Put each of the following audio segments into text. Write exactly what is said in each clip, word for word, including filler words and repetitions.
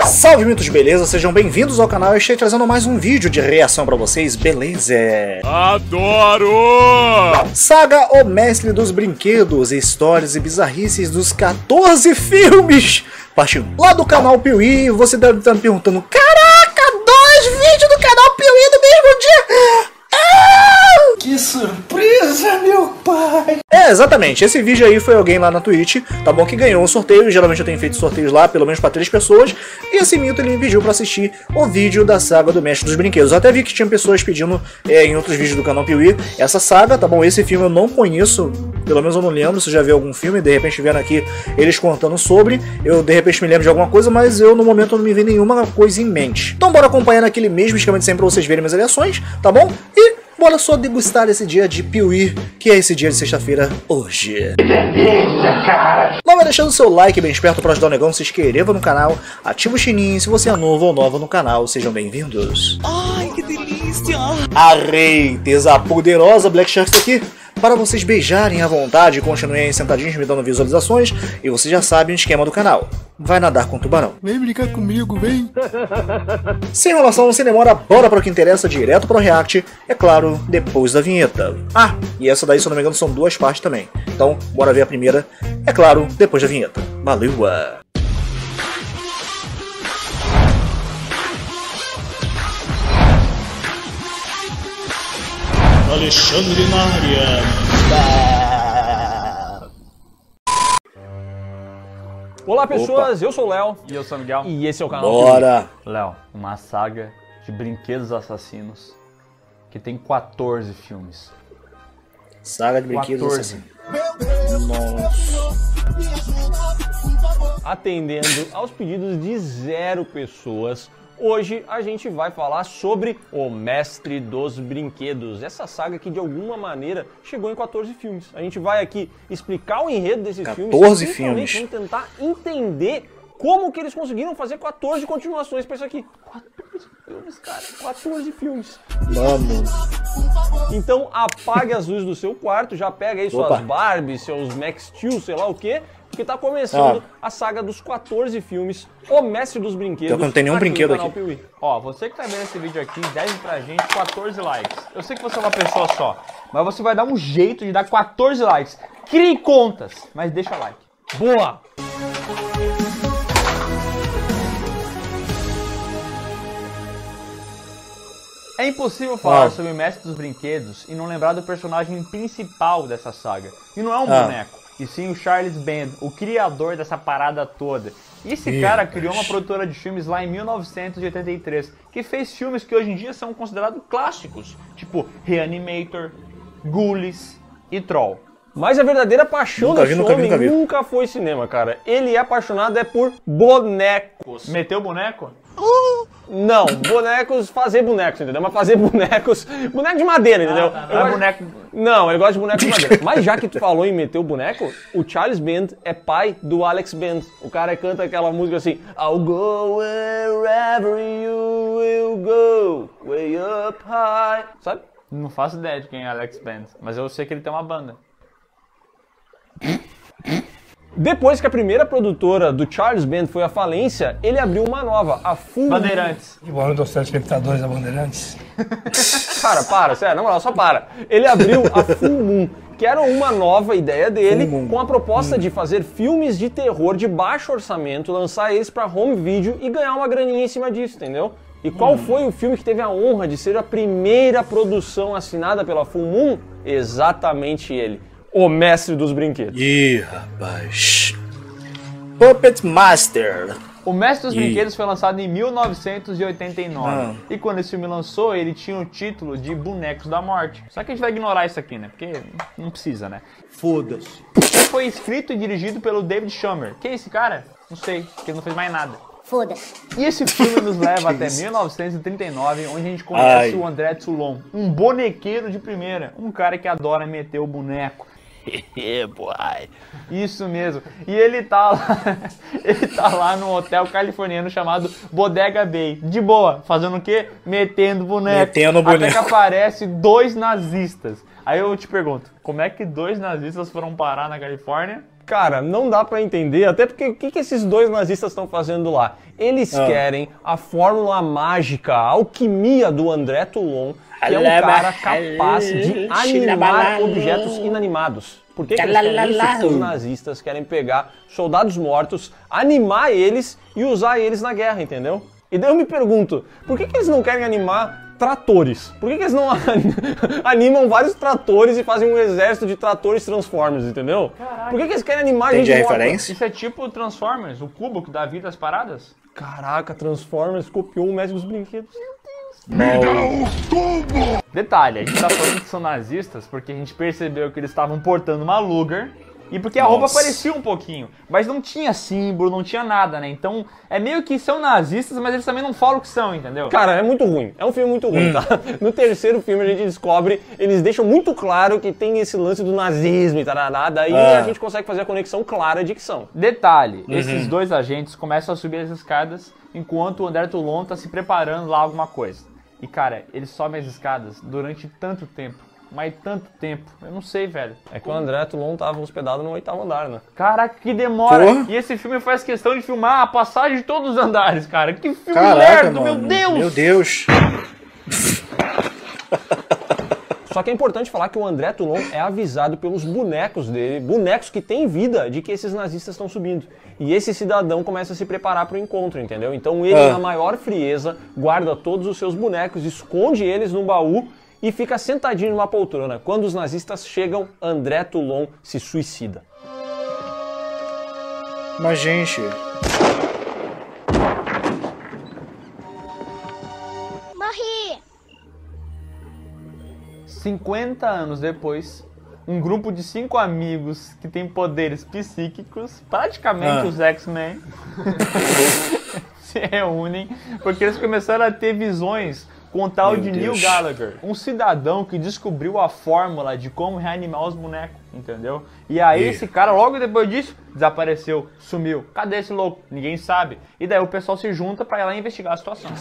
Salve, mitos, beleza? Sejam bem-vindos ao canal. Eu estou trazendo mais um vídeo de reação pra vocês, beleza? Adoro! Saga O Mestre dos Brinquedos, histórias e bizarrices dos quatorze filmes. Partiu lá do canal Piuí. Você deve estar me perguntando: caraca, dois vídeos do canal Piuí no mesmo dia! Ah! Que surpresa, meu pai! É, exatamente. Esse vídeo aí foi alguém lá na Twitch, tá bom, que ganhou um sorteio. Geralmente eu tenho feito sorteios lá, pelo menos pra três pessoas. E esse mito ele me pediu pra assistir o vídeo da saga do Mestre dos Brinquedos. Eu até vi que tinha pessoas pedindo é, em outros vídeos do canal Piuí essa saga, tá bom? Esse filme eu não conheço, pelo menos eu não lembro se já vi algum filme. De repente vendo aqui eles contando sobre, eu de repente me lembro de alguma coisa, mas eu no momento não me vi nenhuma coisa em mente. Então bora acompanhar naquele mesmo esquema de sempre pra vocês verem minhas reações, tá bom? E bora só degustar esse dia de Piuí, que é esse dia de sexta-feira hoje. Beleza, cara! Não vai deixando o seu like bem esperto para ajudar o negão, se inscreva no canal, ativa o sininho se você é novo ou nova no canal, sejam bem-vindos. Ai, que delícia! A reiteza poderosa Black Shark tá aqui para vocês beijarem à vontade e continuem sentadinhos me dando visualizações, e você já sabe o esquema do canal. Vai nadar com o tubarão. Vem brincar comigo, vem! Sem enrolação, sem demora, bora para o que interessa, direto para o react, é claro, depois da vinheta. Ah, e essa daí, se eu não me engano, são duas partes também. Então, bora ver a primeira, é claro, depois da vinheta. Valeu! Alexandre na área. Olá pessoas, Opa. eu sou o Léo. E eu sou o Miguel. E esse é o canal Bora! Léo, uma saga de brinquedos assassinos que tem quatorze filmes. Saga de brinquedos quatorze. assim. Nossa. Atendendo aos pedidos de zero pessoas, hoje a gente vai falar sobre O Mestre dos Brinquedos, essa saga que de alguma maneira chegou em quatorze filmes. A gente vai aqui explicar o enredo desses filmes, quatorze e filmes. vamos tentar entender como que eles conseguiram fazer quatorze continuações pra isso aqui. quatorze filmes, cara, quatorze filmes. Mano. Então apague as luzes do seu quarto, já pega aí suas Opa. Barbies, seus Max Steel, sei lá o que, porque tá começando Ah. a saga dos quatorze filmes, O Mestre dos Brinquedos. Então, não tem nenhum aqui no brinquedo canal aqui. Piuí. Ó, você que tá vendo esse vídeo aqui, deve pra gente quatorze likes. Eu sei que você é uma pessoa só, mas você vai dar um jeito de dar quatorze likes. Crie contas, mas deixa like. Boa! É impossível falar Ah. sobre o Mestre dos Brinquedos e não lembrar do personagem principal dessa saga. E não é um Ah. boneco, e sim o Charles Band, o criador dessa parada toda. E esse Meu cara criou Deus. uma produtora de filmes lá em mil novecentos e oitenta e três, que fez filmes que hoje em dia são considerados clássicos, tipo Reanimator, Ghoulies e Troll. Mas a verdadeira paixão Nunca vi, desse nunca vi, homem nunca vi. nunca foi cinema, cara. Ele é apaixonado é por bonecos. Meteu o boneco? Não, bonecos, fazer bonecos, entendeu? Mas fazer bonecos, boneco de madeira, entendeu? Ah, tá, Eu não é gosto- boneco... Não, ele gosta de boneco de madeira. Mas já que tu falou em meter o boneco, o Charles Band é pai do Alex Band. O cara canta aquela música assim: I'll go wherever you will go, way up high. Sabe? Não faço ideia de quem é Alex Band, mas eu sei que ele tem uma banda. Depois que a primeira produtora do Charles Band foi à falência, ele abriu uma nova, a Full Bandeirantes. Boa noite aos telespectadores da Bandeirantes. Cara, para, sério, na moral, só para. Ele abriu a Full Moon, que era uma nova ideia dele, Full Moon. com a proposta de fazer filmes de terror de baixo orçamento, lançar eles pra home video e ganhar uma graninha em cima disso, entendeu? E qual foi o filme que teve a honra de ser a primeira produção assinada pela Full Moon? Exatamente ele, O Mestre dos Brinquedos. Ih, rapaz. Puppet Master. O Mestre dos E- Brinquedos foi lançado em mil novecentos e oitenta e nove. Ah. E quando esse filme lançou, ele tinha o título de Bonecos da Morte. Só que a gente vai ignorar isso aqui, né? Porque não precisa, né? Foda-se. Ele foi escrito e dirigido pelo David Schwimmer. Quem é esse cara? Não sei, porque ele não fez mais nada. Foda-se. E esse filme nos leva até mil novecentos e trinta e nove, onde a gente conhece Ai. o André Toulon, um bonequeiro de primeira, um cara que adora meter o boneco. boy. Isso mesmo. E ele tá lá, ele tá lá no hotel californiano chamado Bodega Bay. De boa, fazendo o quê? Metendo boneco. Metendo Até boneco. que aparece dois nazistas. Aí eu te pergunto, como é que dois nazistas foram parar na Califórnia? Cara, não dá pra entender, até porque o que, que esses dois nazistas estão fazendo lá? Eles Ah. querem a fórmula mágica, a alquimia do André Toulon, que é um cara capaz de animar objetos inanimados. Por que, que eles querem isso? Porque os nazistas querem pegar soldados mortos, animar eles e usar eles na guerra, entendeu? E daí eu me pergunto, por que, que eles não querem animar tratores? Por que, que eles não animam vários tratores e fazem um exército de tratores Transformers, entendeu? Caraca. Por que, que eles querem animar Entendi gente a morta? referência. Isso é tipo Transformers, o cubo que dá vida às paradas? Caraca, Transformers copiou o Mestre dos Brinquedos. Detalhe, a gente tá falando que são nazistas porque a gente percebeu que eles estavam portando uma Luger e porque a roupa Nossa. parecia um pouquinho, mas não tinha símbolo, não tinha nada, né? Então é meio que são nazistas, mas eles também não falam o que são, entendeu? Cara, é muito ruim. É um filme muito ruim, tá? No terceiro filme a gente descobre, eles deixam muito claro que tem esse lance do nazismo e tarará, daí Ah. a gente consegue fazer a conexão clara de que são. Detalhe, esses dois agentes começam a subir as escadas enquanto o André Toulon tá se preparando lá alguma coisa. E cara, eles sobem as escadas durante tanto tempo, mas tanto tempo, eu não sei, velho. É que o André Toulon tava hospedado no oitavo andar, né? Caraca, que demora! Porra. E esse filme faz questão de filmar a passagem de todos os andares, cara. Que filme Caraca, lerdo, mano. meu Deus! Meu Deus. Só que é importante falar que o André Toulon é avisado pelos bonecos dele, bonecos que têm vida, de que esses nazistas estão subindo. E esse cidadão começa a se preparar para o encontro, entendeu? Então ele, Ah. na maior frieza, guarda todos os seus bonecos, esconde eles num baú e fica sentadinho numa poltrona. Quando os nazistas chegam, André Toulon se suicida. Mas, gente... Morri! cinquenta anos depois, um grupo de cinco amigos que tem poderes psíquicos, praticamente Ah. os X-Men, se reúnem porque eles começaram a ter visões com o tal Meu de Deus. Neil Gallagher, um cidadão que descobriu a fórmula de como reanimar os bonecos, entendeu? E aí Ih. esse cara, logo depois disso, desapareceu, sumiu. Cadê esse louco? Ninguém sabe. E daí o pessoal se junta pra ir lá investigar a situação.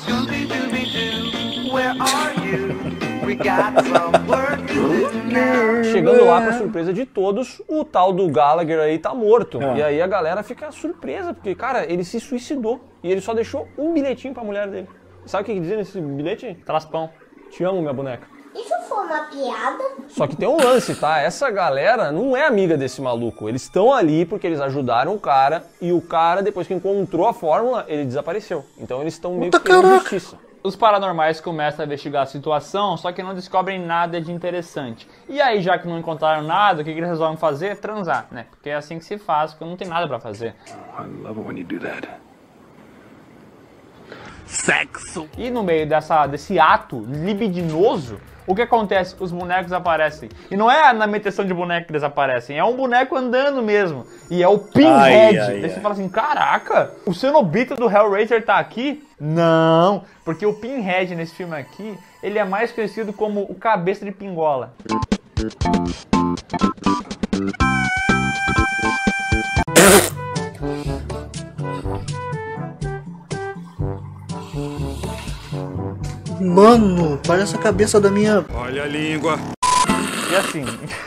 Chegando lá, pra surpresa de todos, o tal do Gallagher aí tá morto. Ah. E aí a galera fica surpresa, porque, cara, ele se suicidou. E ele só deixou um bilhetinho pra mulher dele. Sabe o que que dizia nesse bilhete? Traspão. Te amo, minha boneca. Isso foi uma piada? Só que tem um lance, tá? Essa galera não é amiga desse maluco. Eles estão ali porque eles ajudaram o cara e o cara, depois que encontrou a fórmula, ele desapareceu. Então eles estão meio que Puta querendo caraca. justiça. Os paranormais começam a investigar a situação, só que não descobrem nada de interessante. E aí, já que não encontraram nada, o que que eles resolvem fazer? Transar, né? Porque é assim que se faz, porque não tem nada pra fazer. Sexo. E no meio dessa, desse ato libidinoso, o que acontece? Os bonecos aparecem. E não é na meteção de boneco que eles aparecem, é um boneco andando mesmo. E é o Pinhead. Ai, ai, Daí você ai. fala assim, caraca, o Cenobita do Hellraiser tá aqui? Não, porque o Pinhead nesse filme aqui, ele é mais conhecido como o cabeça de pingola. Mano, parece a cabeça da minha... Olha a língua. E assim,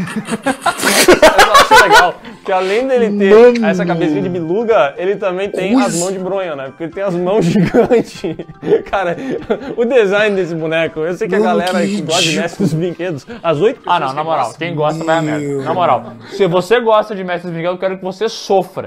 Eu acho legal que além dele ter Mano. essa cabecinha de biluga, ele também tem Ui. as mãos de bronha, né? Porque ele tem as mãos gigantes. Cara, o design desse boneco, eu sei que a Mano, galera que que gosta de ridículo. Mestre dos Brinquedos, as oito ah não, pessoas na que moral, gostam- quem gosta vai a merda. Na moral, se você gosta de Mestres Miguel, eu quero que você sofra.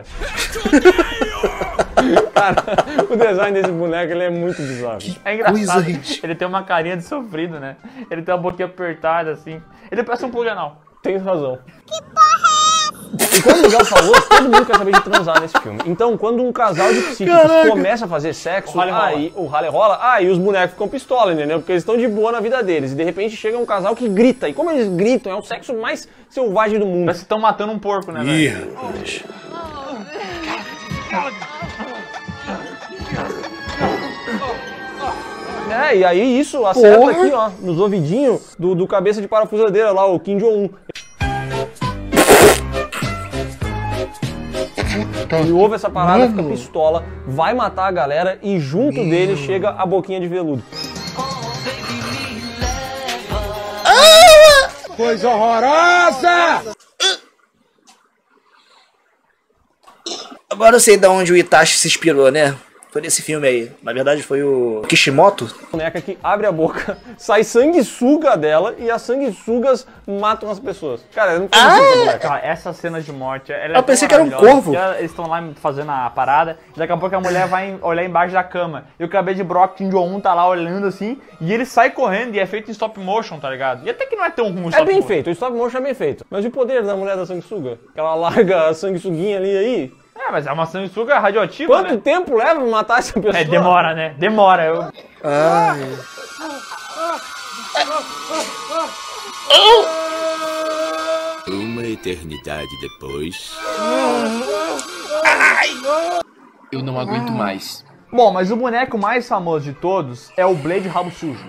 Cara, o design desse boneco, ele é muito bizarro. É engraçado. Coisa ridícula. Ele tem uma carinha de sofrido, né? Ele tem uma boquinha apertada, assim. Ele parece um pluganal. Tem razão. Que porra é essa? E como o Miguel falou, todo mundo quer saber de transar nesse filme. Então, quando um casal de psíquicos Caraca. começa a fazer sexo, O rale rola. aí o rale rola, aí os bonecos ficam pistola, entendeu? Porque eles estão de boa na vida deles. E de repente chega um casal que grita. E como eles gritam, é o sexo mais selvagem do mundo. Parece que estão matando um porco, né, Ih, velho? rapaz. É, e aí isso acerta Porra. aqui, ó, nos ouvidinhos do, do cabeça de parafusadeira lá, o Kim Jong-un. Ele ouve essa parada, fica pistola, vai matar a galera e junto dele chega a boquinha de veludo. Coisa horrorosa! Agora eu sei de onde o Itachi se inspirou, né? Foi nesse filme aí. Na verdade foi o Kishimoto. Boneca que abre a boca, sai sanguessuga dela e as sanguessugas matam as pessoas. Cara, eu não conheço Ah! essa boneca. Cara, essa cena de morte, ela é Eu pensei tão que era um maravilhosa, corvo. que ela- Eles estão lá fazendo a parada, daqui a pouco a mulher vai em- olhar embaixo da cama. E o cabelo de Brock Kim Jong-un tá lá olhando assim, e ele sai correndo e é feito em stop motion, tá ligado? E até que não é tão ruim o É stop bem motion. feito, o stop motion é bem feito. Mas e o poder da mulher da sanguessuga? Que ela larga a sanguessuguinha ali aí. É, mas é uma sanguessuga radioativa, Quanto né? tempo leva pra matar essa pessoa? É, demora, né? Demora. Eu... Ai. Uma eternidade depois. Eu não aguento mais. Bom, mas o boneco mais famoso de todos é o Blade Rabo Sujo.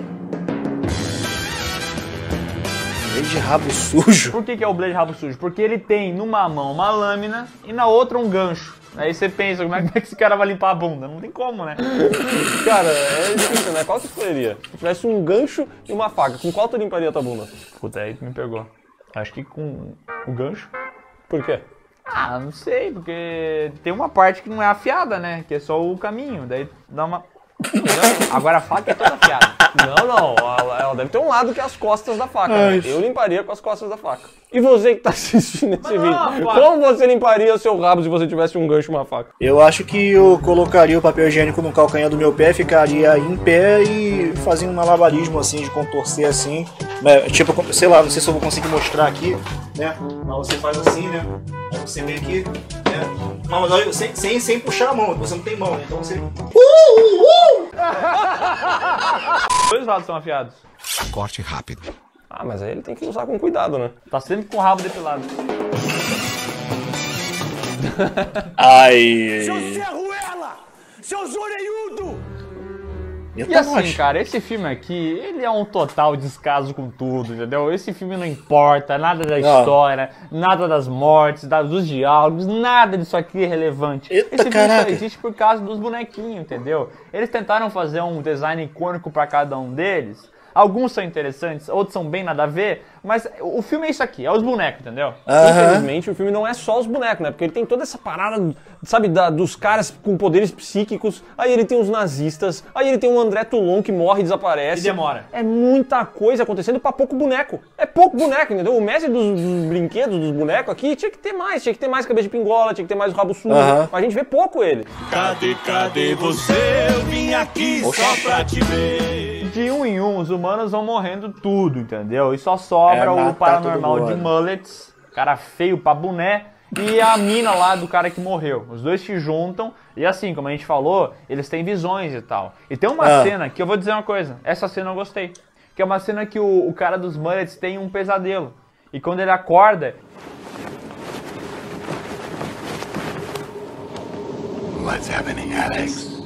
Meio de rabo sujo. Por que, que é o Blade Rabo Sujo? Porque ele tem numa mão uma lâmina e na outra um gancho. Aí você pensa, como é, como é que esse cara vai limpar a bunda? Não tem como, né? Cara, é difícil, né? Qual que escolheria? Se tivesse um gancho e uma faca, com qual tu limparia a tua bunda? Puta, aí tu me pegou. Acho que com o gancho. Por quê? Ah, não sei, porque tem uma parte que não é afiada, né? Que é só o caminho. Daí dá uma... Agora a faca é toda afiada. Não, não, ela, ela deve ter um lado que é as costas da faca. Ai. Né? Eu limparia com as costas da faca. E você que tá assistindo esse não, vídeo, faca. como você limparia o seu rabo se você tivesse um gancho e uma faca? Eu acho que eu colocaria o papel higiênico no calcanhar do meu pé, ficaria em pé e fazia um malabarismo assim, de contorcer assim. Né? Tipo, sei lá, não sei se eu vou conseguir mostrar aqui, né? Mas você faz assim, né? Aí você vem aqui, né? Não, mas olha, sem, sem, sem puxar a mão, você não tem mão, né? Então você. Dois lados são afiados. Corte rápido. Ah, mas aí ele tem que usar com cuidado, né? Tá sempre com o rabo depilado. Ai. Ruela! Seu zoreiudo! Eu E tô assim, nojo. cara, esse filme aqui, ele é um total descaso com tudo, entendeu? Esse filme não importa, nada da Não. história, nada das mortes, da- dos diálogos, nada disso aqui é relevante. Eita, Esse filme caraca. só existe por causa dos bonequinhos, entendeu? Eles tentaram fazer um design icônico pra cada um deles. Alguns são interessantes, outros são bem nada a ver, mas o filme é isso aqui, é os bonecos, entendeu? Aham. Infelizmente, o filme não é só os bonecos, né? Porque ele tem toda essa parada, sabe, da- dos caras com poderes psíquicos, aí ele tem os nazistas, aí ele tem o André Toulon que morre e desaparece. E demora. É muita coisa acontecendo pra pouco boneco. É pouco boneco, entendeu? O mestre dos, dos brinquedos, dos bonecos aqui, tinha que ter mais. Tinha que ter mais cabeça de pingola, tinha que ter mais o rabo sujo. Aham. Mas a gente vê pouco ele. Cadê, cadê você? Eu vim aqui só pra te ver. De um em um, os humanos vão morrendo tudo, entendeu? E só sobra É, o matar paranormal todo de mundo. mullets, cara feio pra boné, e a mina lá do cara que morreu. Os dois se juntam, e assim, como a gente falou, eles têm visões e tal. E tem uma Ah. cena que eu vou dizer uma coisa, essa cena eu gostei. Que é uma cena que o, o cara dos mullets tem um pesadelo. E quando ele acorda, What's happening, Alex?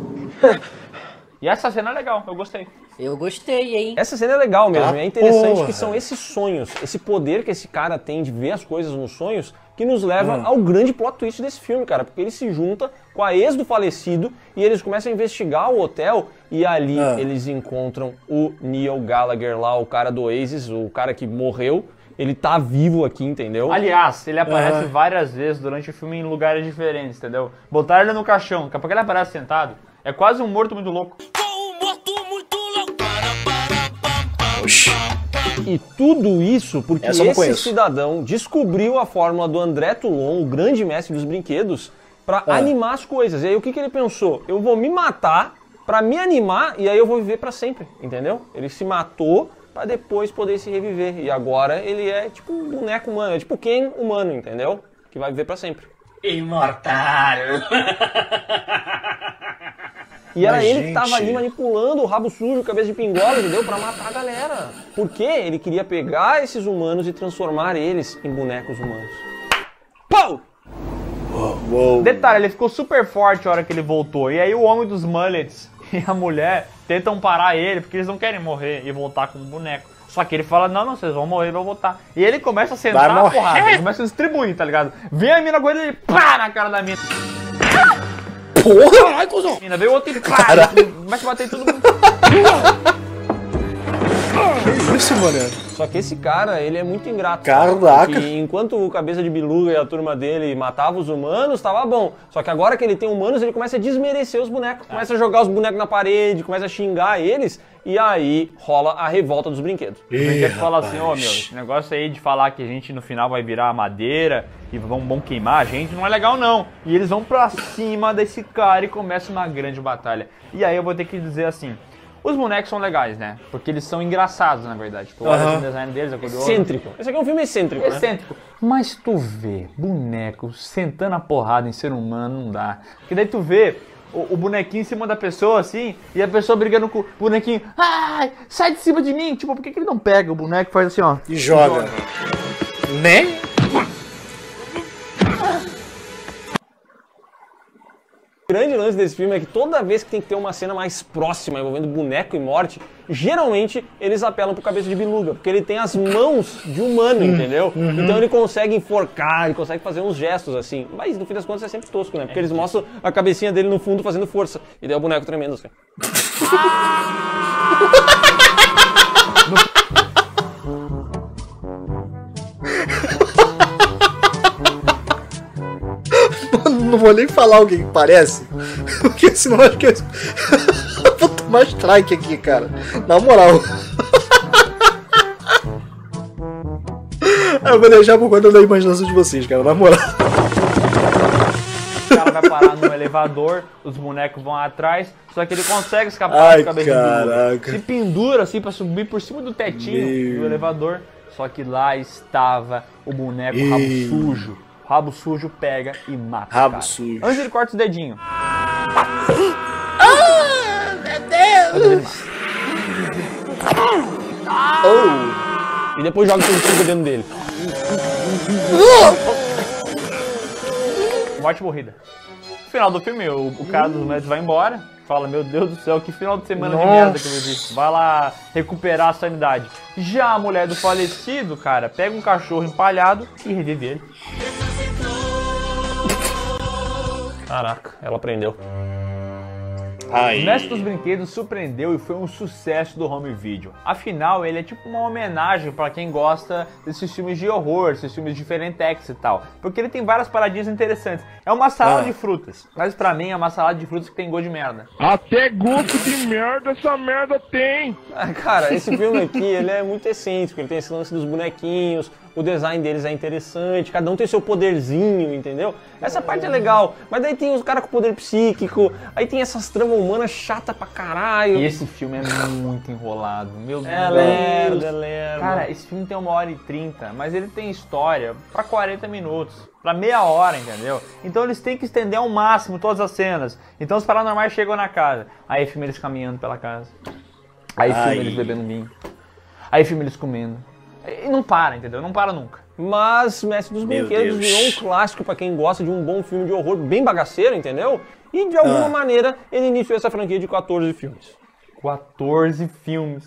e essa cena é legal, eu gostei. Eu gostei, hein? Essa cena é legal mesmo, Ah, e é interessante porra. que são esses sonhos, esse poder que esse cara tem de ver as coisas nos sonhos, que nos leva Hum. ao grande plot twist desse filme, cara, porque ele se junta com a ex do falecido e eles começam a investigar o hotel e ali Ah. eles encontram o Neil Gallagher lá, o cara do Oasis, o cara que morreu, ele tá vivo aqui, entendeu? Aliás, ele aparece Aham. várias vezes durante o filme em lugares diferentes, entendeu? Botaram ele no caixão, daqui a pouco ele aparece sentado. É quase um morto muito louco. Oxi. E tudo isso porque Essa eu não esse conheço. cidadão descobriu a fórmula do André Toulon, o grande mestre dos brinquedos, pra Ah. animar as coisas. E aí o que, que ele pensou? Eu vou me matar pra me animar e aí eu vou viver pra sempre, entendeu? Ele se matou pra depois poder se reviver. E agora ele é tipo um boneco humano, é tipo Ken humano, entendeu? Que vai viver pra sempre. Imortal. E era Mas, ele que gente. tava ali manipulando o rabo sujo, cabeça de pingola, entendeu? Pra matar a galera. Porque ele queria pegar esses humanos e transformar eles em bonecos humanos. Pau! Uou. Detalhe, ele ficou super forte a hora que ele voltou. E aí o homem dos mullets e a mulher tentam parar ele, porque eles não querem morrer e voltar como boneco. Só que ele fala, não, não, vocês vão morrer e vão voltar. E ele começa a sentar Vai a morrer. porrada, ele começa a distribuir, tá ligado? Vem a mina com ele e pá na cara da mina. Porra! Ai, cuzão! Mina, vem o outro e pá, começa a bater em todo mundo. isso, mano? Só que esse cara, ele é muito ingrato. Caraca. Porque enquanto o Cabeça de Biluga e a turma dele matavam os humanos, tava bom. Só que agora que ele tem humanos, ele começa a desmerecer os bonecos. Começa a jogar os bonecos na parede, começa a xingar eles. E aí rola a revolta dos brinquedos. O brinquedo fala assim, ô oh, meu, esse negócio aí de falar que a gente no final vai virar madeira e vão, vão queimar a gente, não é legal não. E eles vão pra cima desse cara e começa uma grande batalha. E aí eu vou ter que dizer assim, os bonecos são legais, né? Porque eles são engraçados, na verdade. Tu olha uhum. o design deles, é curioso. Excêntrico. Esse aqui é um filme excêntrico, Excêntrico. Né? Mas tu vê boneco sentando a porrada em ser humano, não dá. Porque daí tu vê o, o bonequinho em cima da pessoa, assim, e a pessoa brigando com o bonequinho. Ai, sai de cima de mim! Tipo, por que, que ele não pega o boneco e faz assim, ó? E joga. joga. Né? O grande lance desse filme é que toda vez que tem que ter uma cena mais próxima envolvendo boneco e morte, geralmente eles apelam pro Cabeça de Biluga, porque ele tem as mãos de humano, entendeu? Uhum. Então ele consegue enforcar, ele consegue fazer uns gestos assim, mas no fim das contas é sempre tosco, né? Porque eles mostram a cabecinha dele no fundo fazendo força, e daí é o boneco tremendo assim. Não vou nem falar o que parece, porque senão acho que eu vou tomar strike aqui, cara. Na moral. Eu vou deixar por conta da imaginação de vocês, cara, na moral. O cara vai parar no elevador, os bonecos vão atrás, só que ele consegue escapar do Cabeça de Biluga. Se pendura assim pra subir por cima do tetinho Meu. do elevador, só que lá estava o boneco e... rabo sujo. Rabo sujo pega e mata. Rabo cara. sujo. Antes ele corta os dedinhos. Ah, meu Deus! Oh. E depois joga tudo sujo dentro dele. Morte morrida. No final do filme, o, o cara dos médicos vai embora. Fala, meu Deus do céu, que final de semana Nossa. de merda que eu vivi. Vai lá recuperar a sanidade. Já a mulher do falecido, cara, pega um cachorro empalhado e revive ele. Caraca, ela aprendeu. O Mestre dos Brinquedos surpreendeu e foi um sucesso do home video. Afinal, ele é tipo uma homenagem para quem gosta desses filmes de horror, esses filmes diferentex e tal. Porque ele tem várias paradinhas interessantes. É uma salada ah. de frutas, mas pra mim é uma salada de frutas que tem gosto de merda. Até gosto de merda essa merda tem! Ah, cara, esse filme aqui, ele é muito excêntrico, ele tem esse lance dos bonequinhos, o design deles é interessante, cada um tem seu poderzinho, entendeu? Essa parte é legal, mas daí tem os caras com poder psíquico, aí tem essas tramas humanas chatas pra caralho. E esse filme é muito enrolado, meu Deus. É lerdo, é lerdo. Cara, esse filme tem uma hora e trinta, mas ele tem história pra quarenta minutos, pra meia hora, entendeu? Então eles têm que estender ao máximo todas as cenas. Então os paranormais chegam na casa, aí filme eles caminhando pela casa, aí filme eles bebendo vinho, aí filme eles comendo. E não para, entendeu? Não para nunca. Mas Mestre dos Meu Brinquedos Deus. virou um clássico pra quem gosta de um bom filme de horror bem bagaceiro, entendeu? E de alguma Ah. maneira ele iniciou essa franquia de quatorze filmes. quatorze filmes.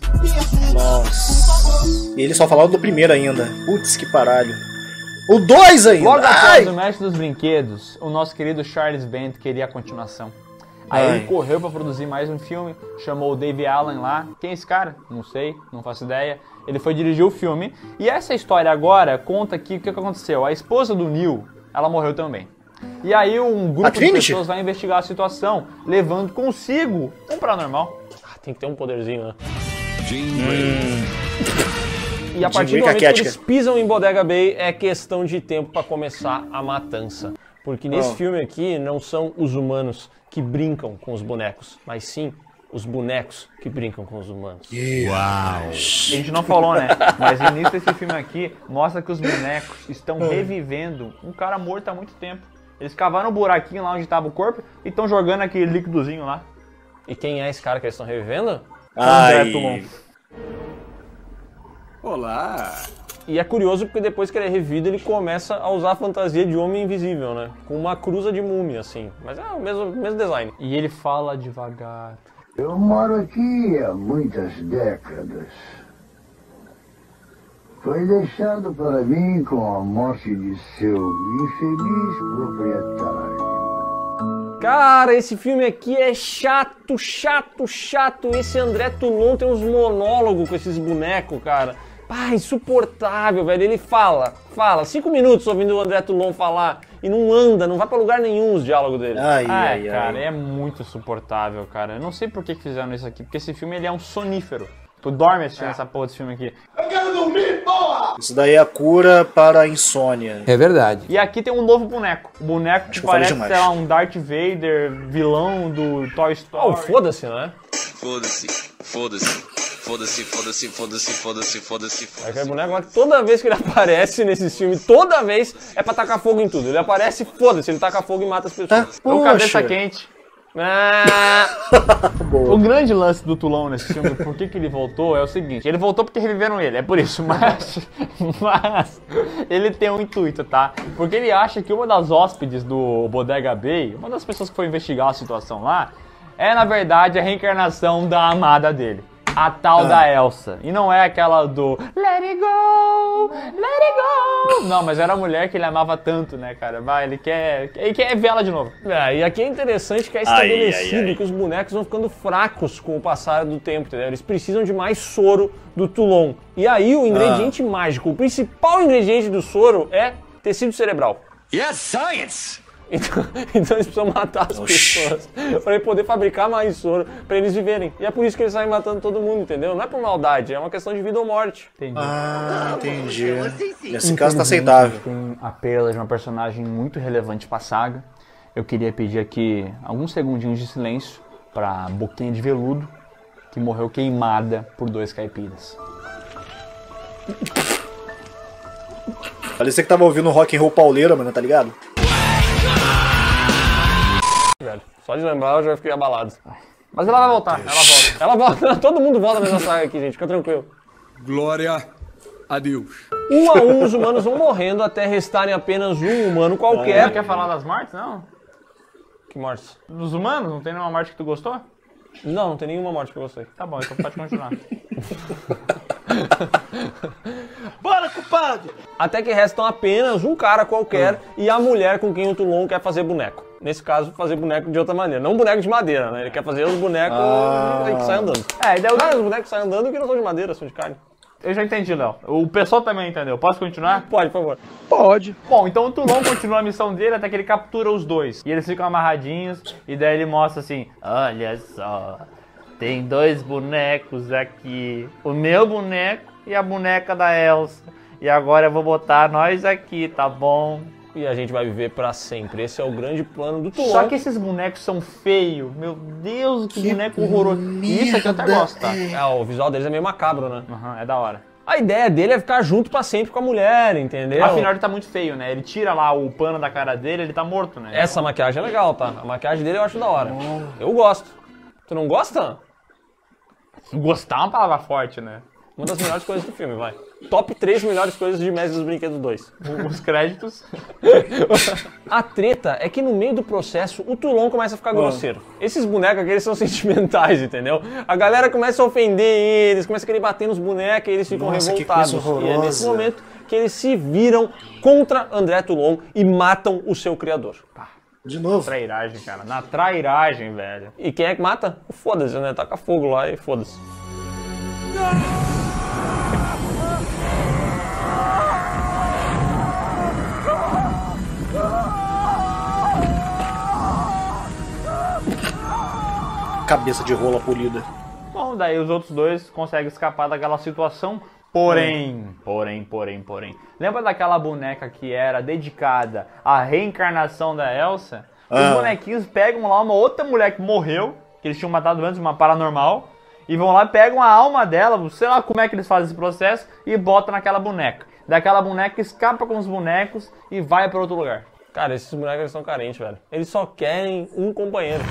Nossa. E eles só falaram do primeiro ainda. Putz, que paralho. O dois ainda! Logo após Ai! o Mestre dos Brinquedos, o nosso querido Charles Band queria a continuação. Aí Ai. ele correu pra produzir mais um filme, chamou o Dave Allen lá. Quem é esse cara? Não sei, não faço ideia. Ele foi dirigir o filme. E essa história agora conta aqui o que aconteceu. A esposa do Neil, ela morreu também. E aí um grupo de pessoas vai investigar a situação, levando consigo um paranormal. Ah, tem que ter um poderzinho, né? Hum. E a partir do momento que eles pisam em Bodega Bay, é questão de tempo pra começar a matança. Porque nesse Oh. filme aqui não são os humanos que brincam com os bonecos, mas sim os bonecos que brincam com os humanos. Uau! A gente não falou, né? Mas o início desse filme aqui mostra que os bonecos estão revivendo um cara morto há muito tempo. Eles cavaram um buraquinho lá onde estava o corpo e estão jogando aquele líquidozinho lá. E quem é esse cara que eles estão revivendo? Ai. Olá! E é curioso porque depois que ele é revivido, ele começa a usar a fantasia de homem invisível, né? Com uma cruza de múmia, assim. Mas é o mesmo, mesmo design. E ele fala devagar. Eu moro aqui há muitas décadas. Foi deixado para mim com a morte de seu infeliz proprietário. Cara, esse filme aqui é chato, chato, chato. Esse André Toulon tem uns monólogos com esses bonecos, cara. Ah, insuportável, velho. Ele fala, fala, cinco minutos ouvindo o André Toulon falar e não anda, não vai pra lugar nenhum os diálogos dele. Ai, ai, ai cara, ai. É muito insuportável, cara. Eu não sei por que fizeram isso aqui, porque esse filme ele é um sonífero. Tu dorme assistindo é. essa porra desse filme aqui. Eu quero dormir, porra! Isso daí é a cura para a insônia. É verdade. E aqui tem um novo boneco. O boneco que parece, sei lá, um Darth Vader, vilão do Toy Story. Oh, foda-se, não é? Foda-se, foda-se. Foda-se, foda-se, foda-se, foda-se, foda-se, foda-se. Aquele boneco que toda vez que ele aparece nesse filme, toda vez é pra tacar fogo em tudo. Ele aparece, foda-se, ele taca fogo e mata as pessoas. É o cabeça quente. Ah, o grande lance do Toulon nesse filme, por que que ele voltou, é o seguinte. Ele voltou porque reviveram ele, é por isso, mas, mas ele tem um intuito, tá? Porque ele acha que uma das hóspedes do Bodega Bay, uma das pessoas que foi investigar a situação lá, é na verdade a reencarnação da amada dele. A tal ah. da Elsa. E não é aquela do Let it go, let it go. Não, mas era a mulher que ele amava tanto, né, cara? Vai, ele quer, ele quer ver ela de novo. É, e aqui é interessante que é estabelecido ai, ai, ai. que os bonecos vão ficando fracos com o passar do tempo, entendeu? Eles precisam de mais soro do Toulon. E aí o ingrediente ah. mágico, o principal ingrediente do soro é tecido cerebral. Yes, science! Então, então eles precisam matar as Oxi. pessoas para poder fabricar mais soro, para eles viverem. E é por isso que eles saem matando todo mundo, entendeu? Não é por maldade, é uma questão de vida ou morte. Entendi. Ah, entendi. Nesse caso tá aceitável. Tem a perda de uma personagem muito relevante pra saga. Eu queria pedir aqui alguns segundinhos de silêncio pra Boquinha de Veludo, que morreu queimada por dois caipiras. Parecia que tava ouvindo rock and roll pauleira, mano, tá ligado? Velho, só de lembrar eu já fiquei abalado. Mas ela vai voltar, ela volta. Ela volta, todo mundo volta nessa saga aqui, gente, fica tranquilo. Glória a Deus. Um a um os humanos vão morrendo até restarem apenas um humano qualquer. Você quer falar das mortes, não? Que mortes? Dos humanos? Não tem nenhuma morte que tu gostou? Não, não tem nenhuma morte que eu gostei. Tá bom, então pode continuar. Bora, culpado! Até que restam apenas um cara qualquer hum. e a mulher com quem o Toulon quer fazer boneco. Nesse caso, fazer boneco de outra maneira. Não boneco de madeira, né? Ele quer fazer os bonecos ah. que saem andando. É, daí ah, os bonecos que saem andando que não são de madeira, são de carne. Eu já entendi, Léo. O pessoal também entendeu. Posso continuar? Pode, por favor. Pode. Bom, então o Toulon continua a missão dele até que ele captura os dois. E eles ficam amarradinhos e daí ele mostra assim, olha só, tem dois bonecos aqui. O meu boneco e a boneca da Elsa. E agora eu vou botar nós aqui, tá bom? E a gente vai viver pra sempre. Esse é o grande plano do Toulon. Só que esses bonecos são feios. Meu Deus, que, que boneco horroroso. Isso aqui eu até gosto, tá? É, o visual deles é meio macabro, né? Aham, uhum, é da hora. A ideia dele é ficar junto pra sempre com a mulher, entendeu? Afinal, ele tá muito feio, né? Ele tira lá o pano da cara dele, ele tá morto, né? Essa maquiagem é legal, tá? A maquiagem dele eu acho da hora. Eu gosto. Tu não gosta? Gostar é uma palavra forte, né? Uma das melhores coisas do filme, vai. Top três melhores coisas de Mestre dos Brinquedos dois. Os créditos. A treta é que no meio do processo, o Toulon começa a ficar grosseiro. Esses bonecos aqui, eles são sentimentais, entendeu? A galera começa a ofender eles, começa a querer bater nos bonecos e eles ficam Nossa, revoltados. E é nesse momento que eles se viram contra André Toulon e matam o seu criador. De novo. Trairagem, cara. Na trairagem, velho. E quem é que mata? Foda-se, né? Taca fogo lá e foda-se. Cabeça de rola polida. Bom, daí os outros dois conseguem escapar daquela situação. Porém, porém, porém, porém. Lembra daquela boneca que era dedicada à reencarnação da Elsa? Os ah. bonequinhos pegam lá uma outra mulher que morreu, que eles tinham matado antes, uma paranormal, e vão lá, pegam a alma dela, sei lá como é que eles fazem esse processo, e botam naquela boneca. Daquela boneca escapa com os bonecos e vai para outro lugar. Cara, esses bonecos eles são carentes, velho. Eles só querem um companheiro.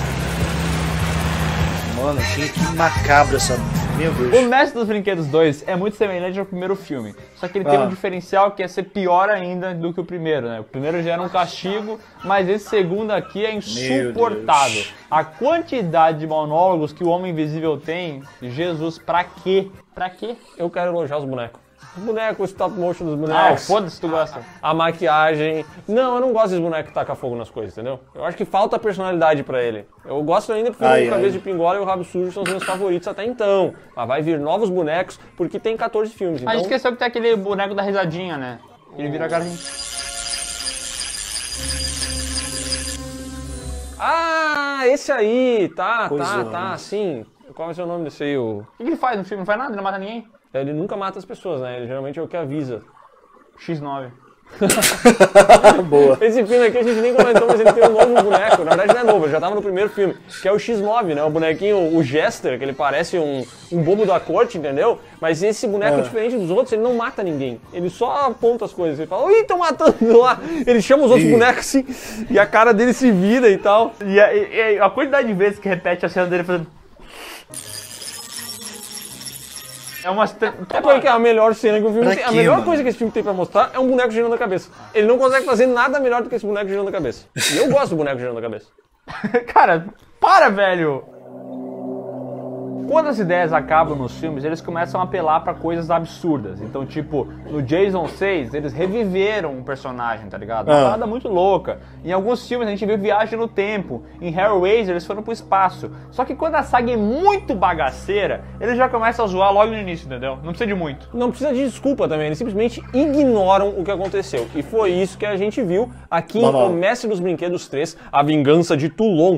Mano, que, que macabro essa... Meu Deus. O Mestre dos Brinquedos dois é muito semelhante ao primeiro filme. Só que ele ah. tem um diferencial que é ser pior ainda do que o primeiro, né? O primeiro já era um castigo, mas esse segundo aqui é insuportável. A quantidade de monólogos que o Homem Invisível tem, Jesus, pra quê? Pra quê? Eu quero elogiar os bonecos. Os bonecos, o stop motion dos Ah, bonecos. foda-se, tu gosta. A maquiagem. Não, eu não gosto desses bonecos que tacam fogo nas coisas, entendeu? Eu acho que falta personalidade pra ele. Eu gosto ainda porque Ai, o Cabeça ai. de Pingola e o Rabo Sujo são os meus favoritos até então. Mas vai vir novos bonecos porque tem quatorze filmes, A então... gente esqueceu que tem aquele boneco da risadinha, né? Ele vira a cara de... Ah, esse aí! Tá, Coisa, tá, tá, né? sim. Qual vai ser o nome desse aí? O... O que ele faz no filme? Não faz nada, ele não mata ninguém. Ele nunca mata as pessoas, né? Ele geralmente é o que avisa. X nove. Boa. Esse filme aqui a gente nem comentou, mas ele tem um novo boneco. Na verdade não é novo, ele já tava no primeiro filme, que é o X nove, né? O bonequinho, o Jester, que ele parece um, um bobo da corte, entendeu? Mas esse boneco, É. diferente dos outros, ele não mata ninguém. Ele só aponta as coisas. Ele fala, ih, estão matando lá. Ele chama os outros Ih. bonecos assim, e a cara dele se vira e tal. E a, e a quantidade de vezes que repete a cena dele fazendo... É umas... É porque é a melhor cena que o filme Pra tem. A quê, melhor mano? coisa que esse filme tem pra mostrar é um boneco girando a cabeça. Ele não consegue fazer nada melhor do que esse boneco girando a cabeça. E eu gosto do boneco girando a cabeça. Cara, para, velho! Quando as ideias acabam nos filmes, eles começam a apelar pra coisas absurdas. Então, tipo, no Jason seis, eles reviveram um personagem, tá ligado? Uma Ah. parada muito louca. Em alguns filmes a gente viu viagem no tempo. Em Hellraiser eles foram pro espaço. Só que quando a saga é muito bagaceira, eles já começam a zoar logo no início, entendeu? Não precisa de muito. Não precisa de desculpa também, eles simplesmente ignoram o que aconteceu. E foi isso que a gente viu aqui Normal. em O Mestre dos Brinquedos três, A Vingança de Toulon.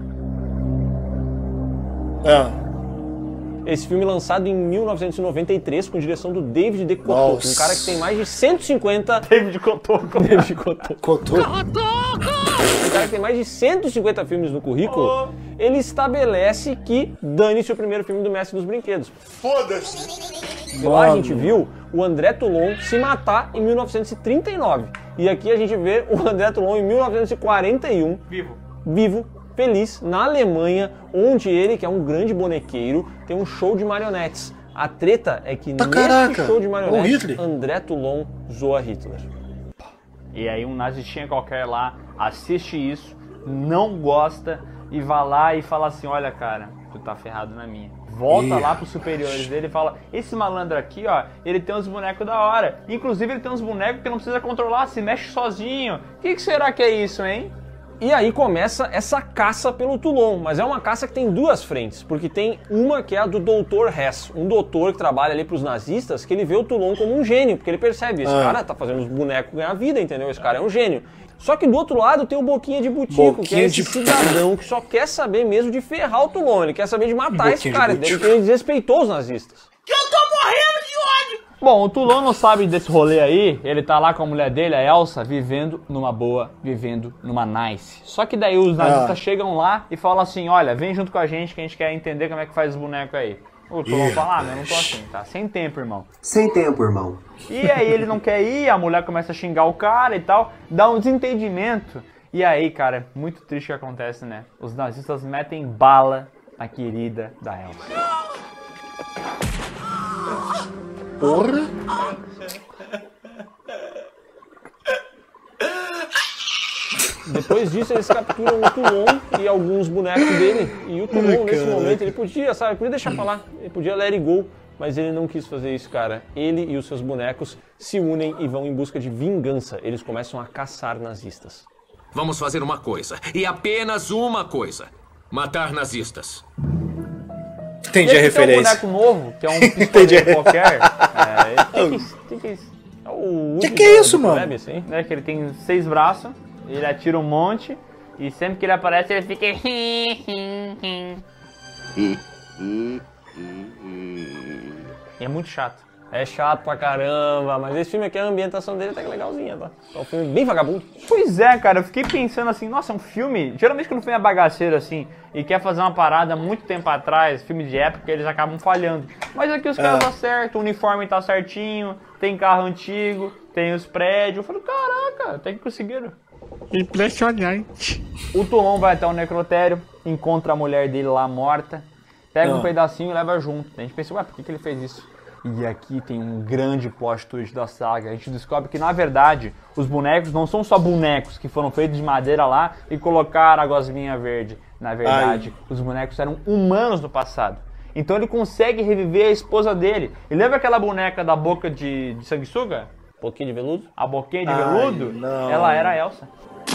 É. Esse filme lançado em mil novecentos e noventa e três com direção do David D. Coteau, Nossa. um cara que tem mais de cento e cinquenta... David Cotoco. David Coteau. Cotou. Um cara que tem mais de cento e cinquenta filmes no currículo, ele estabelece que dane-se o primeiro filme do Mestre dos Brinquedos. Foda-se. Lá a gente viu o André Toulon se matar em mil novecentos e trinta e nove. E aqui a gente vê o André Toulon em mil novecentos e quarenta e um, Vivo. vivo, feliz, na Alemanha, onde ele, que é um grande bonequeiro, tem um show de marionetes. A treta é que Tá, nesse caraca, show de o marionetes, Hitler. André Toulon zoa Hitler. E aí um nazistinha qualquer lá assiste isso, não gosta e vai lá e fala assim, olha cara, tu tá ferrado na minha. Volta Ih. lá pros superiores dele e fala, esse malandro aqui, ó, ele tem uns bonecos da hora. Inclusive ele tem uns bonecos que não precisa controlar, se mexe sozinho. O que, que será que é isso, hein? E aí começa essa caça pelo Toulon, mas é uma caça que tem duas frentes, porque tem uma que é a do doutor Hess, um doutor que trabalha ali pros nazistas, que ele vê o Toulon como um gênio, porque ele percebe, esse Ah. cara tá fazendo os bonecos ganhar vida, entendeu? Esse cara é um gênio. Só que do outro lado tem o Boquinha de Butico, que é Boquinha esse de- cidadão que só quer saber mesmo de ferrar o Toulon, ele quer saber de matar esse Boquinha de cara, Butico. porque ele desrespeitou os nazistas. Bom, o Toulon não sabe desse rolê aí, ele tá lá com a mulher dele, a Elsa, vivendo numa boa, vivendo numa nice. Só que daí os nazistas Ah. chegam lá e falam assim, olha, vem junto com a gente que a gente quer entender como é que faz os bonecos aí. O Toulon Ih, fala, ah, mas eu não tô assim, tá? Sem tempo, irmão. Sem tempo, irmão. E aí ele não quer ir, a mulher começa a xingar o cara e tal, dá um desentendimento. E aí, cara, muito triste o que acontece, né? Os nazistas metem bala na querida da Elsa. Porra. Depois disso eles capturam o Toulon e alguns bonecos dele. E o Toulon, Ai, nesse caraca. momento, ele podia, sabe, podia deixar pra lá. Ele podia let it go, mas ele não quis fazer isso, cara. Ele e os seus bonecos se unem e vão em busca de vingança. Eles começam a caçar nazistas. Vamos fazer uma coisa, e apenas uma coisa. Matar nazistas. Entendi a Esse tem um referência. boneco novo, que é um Entendi. pistoleiro qualquer. É, ele tem que, tem que, É o Que Woody que é do- isso, do mano? Krabby, assim. né, que ele tem seis braços, ele atira um monte, e sempre que ele aparece ele fica... E é muito chato. É chato pra caramba, mas esse filme aqui, a ambientação dele tá legalzinha, tá? É um filme bem vagabundo. Pois é, cara, eu fiquei pensando assim, nossa, é um filme... Geralmente quando o filme é bagaceiro assim, e quer fazer uma parada há muito tempo atrás, filme de época, eles acabam falhando. Mas aqui os caras É. acertam, o uniforme tá certinho, tem carro antigo, tem os prédios. Eu falo, caraca, até que conseguiram. Impressionante. O Toulon vai até o necrotério, encontra a mulher dele lá morta, pega Ah. um pedacinho e leva junto. A gente pensa, ué, por que, que ele fez isso? E aqui tem um grande plot twist da saga. A gente descobre que, na verdade, os bonecos não são só bonecos que foram feitos de madeira lá e colocaram a gosminha verde. Na verdade, os bonecos eram humanos no passado. Então ele consegue reviver a esposa dele. E lembra aquela boneca da boca de, de sanguessuga? Boquinha de veludo? A boquinha de Ai, veludo? não. Ela era a Elsa.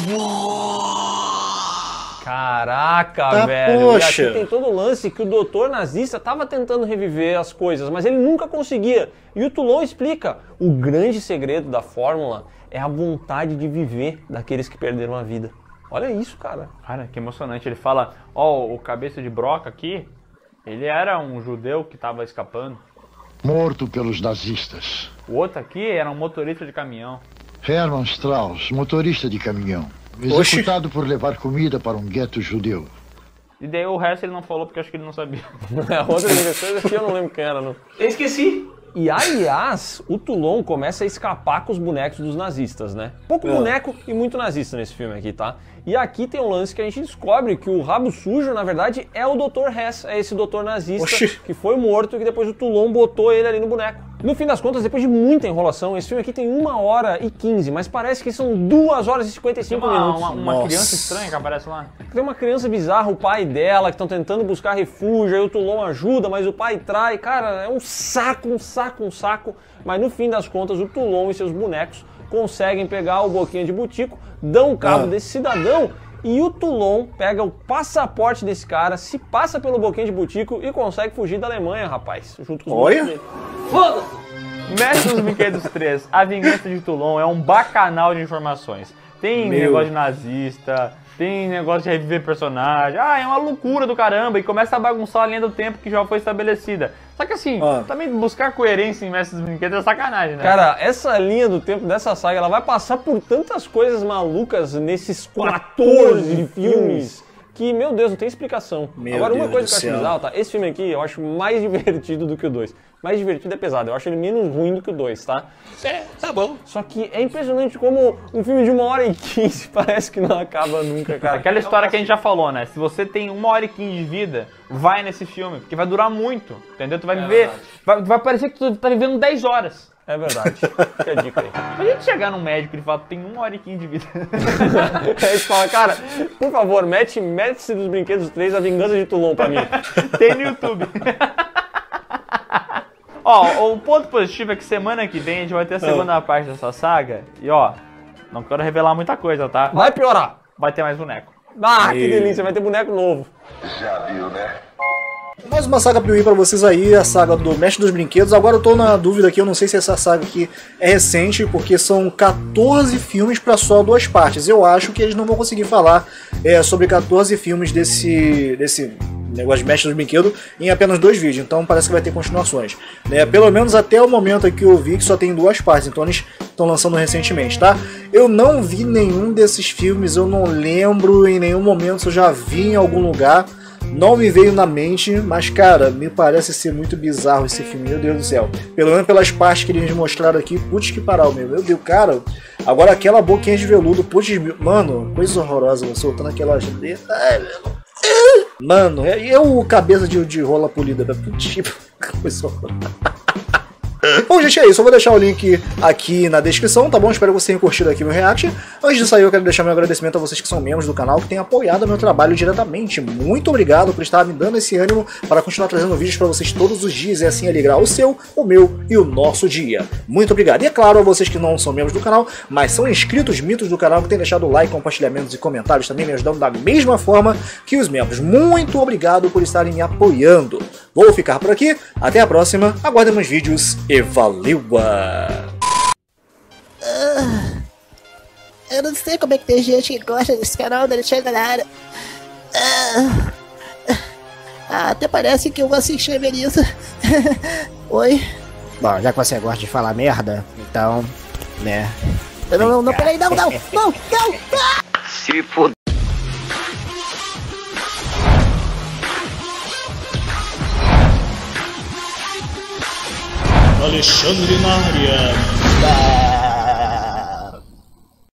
Caraca, Tá, velho. poxa. E aqui tem todo o lance que o doutor nazista tava tentando reviver as coisas, mas ele nunca conseguia. E o Toulon explica, o grande segredo da fórmula é a vontade de viver daqueles que perderam a vida. Olha isso, cara. Cara, que emocionante. Ele fala, ó, oh, o cabeça de broca aqui, ele era um judeu que tava escapando. Morto pelos nazistas. O outro aqui era um motorista de caminhão. Hermann Strauss, motorista de caminhão. Executado por levar comida para um gueto judeu. E daí o resto ele não falou porque acho que ele não sabia. Outras versões aqui eu não lembro quem era, não. Eu esqueci. E aliás, o Toulon começa a escapar com os bonecos dos nazistas, né? Pouco É. boneco e muito nazista nesse filme aqui, tá? E aqui tem um lance que a gente descobre que o rabo sujo, na verdade, é o doutor Hess, é esse doutor nazista Oxi. que foi morto e que depois o Toulon botou ele ali no boneco. No fim das contas, depois de muita enrolação, esse filme aqui tem uma hora e quinze, mas parece que são duas horas e cinquenta e cinco Uma, minutos. uma, uma Nossa. criança estranha que aparece lá. Tem uma criança bizarra, o pai dela, que estão tentando buscar refúgio, aí o Toulon ajuda, mas o pai trai. Cara, é um saco, um saco, um saco. Mas no fim das contas, o Toulon e seus bonecos conseguem pegar o Boquinha de Butico, dão cabo Ah. desse cidadão, e o Toulon pega o passaporte desse cara, se passa pelo Boquinha de Butico e consegue fugir da Alemanha, rapaz. Junto com os Olha. bonecos dele. Foda-se. Mestre dos Brinquedos três, A Vingança de Toulon é um bacanal de informações. Tem Meu. negócio de nazista, tem negócio de reviver personagem. Ah, é uma loucura do caramba. E começa a bagunçar a linha do tempo que já foi estabelecida. Só que assim, Ah. também buscar coerência em Mestre dos Brinquedos é sacanagem, né? Cara, essa linha do tempo dessa saga, ela vai passar por tantas coisas malucas nesses quatorze filmes que, meu Deus, não tem explicação. Meu Agora, uma Deus coisa do que eu acho céu. bizarro, tá? Esse filme aqui eu acho mais divertido do que o dois. Mais divertido é pesado, eu acho ele menos ruim do que o dois, tá? É, tá bom. Só que é impressionante como um filme de uma hora e quinze parece que não acaba nunca, cara. Aquela história que a gente já falou, né? Se você tem uma hora e quinze de vida, vai nesse filme, porque vai durar muito, entendeu? Tu vai viver, vai, vai parecer que tu tá vivendo dez horas. É verdade. Fica a dica aí. A gente chegar num médico e ele fala, tem uma hora e quinze de vida. Aí a gente fala, cara, por favor, mete Mestre dos Brinquedos três, A Vingança de Toulon pra mim. Tem no YouTube. Ó, o ponto positivo é que semana que vem a gente vai ter a segunda parte dessa saga. E ó, não quero revelar muita coisa, tá? Vai piorar. Vai ter mais boneco. Ah, que delícia, vai ter boneco novo. Já viu, né? Mais uma saga Piuí pra vocês aí, a saga do Mestre dos Brinquedos. Agora eu tô na dúvida aqui, eu não sei se essa saga aqui é recente, porque são quatorze filmes pra só duas partes. Eu acho que eles não vão conseguir falar é, sobre quatorze filmes desse, desse negócio de Mestre dos Brinquedos em apenas dois vídeos, então parece que vai ter continuações. Né? Pelo menos até o momento aqui eu vi que só tem duas partes, então eles estão lançando recentemente, tá? Eu não vi nenhum desses filmes, eu não lembro em nenhum momento se eu já vi em algum lugar. Não me veio na mente, mas cara, me parece ser muito bizarro esse filme, meu Deus do céu. Pelo menos pelas partes que eles mostraram aqui, putz que parar, meu, meu Deus, cara. Agora aquela boquinha de veludo, putz, mano, coisa horrorosa, soltando aquela... Ai, meu... Mano, e eu cabeça de, de rola polida, tipo, coisa horrorosa. Bom, gente, é isso. Eu vou deixar o link aqui na descrição, tá bom? Espero que vocês tenham curtido aqui o meu react. Antes de sair, eu quero deixar meu agradecimento a vocês que são membros do canal, que têm apoiado o meu trabalho diretamente. Muito obrigado por estar me dando esse ânimo para continuar trazendo vídeos para vocês todos os dias e assim alegrar o seu, o meu e o nosso dia. Muito obrigado. E é claro, a vocês que não são membros do canal, mas são inscritos mitos do canal, que têm deixado like, compartilhamentos e comentários também me ajudando da mesma forma que os membros. Muito obrigado por estarem me apoiando. Vou ficar por aqui. Até a próxima. Aguardem meus vídeos e valeu! Ah, eu não sei como é que tem gente que gosta desse canal da Alexandre Lara. Ah, ah, até parece que eu assisti a Melissa. Oi? Bom, já que você gosta de falar merda, então, né... Não, não, não, peraí, não, não, não, não! Ah! Se foda. Alexandre na área.